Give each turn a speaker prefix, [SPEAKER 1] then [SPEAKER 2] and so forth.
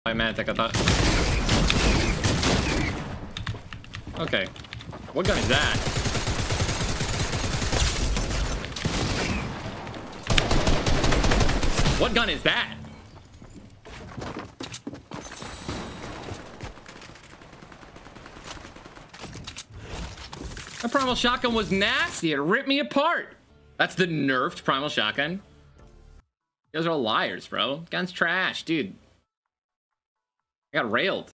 [SPEAKER 1] Mantic, I thought. Okay. What gun is that? What gun is that? That Primal shotgun was nasty. It ripped me apart. That's the nerfed Primal shotgun. You guys are all liars, bro. Gun's trash, dude. I got railed.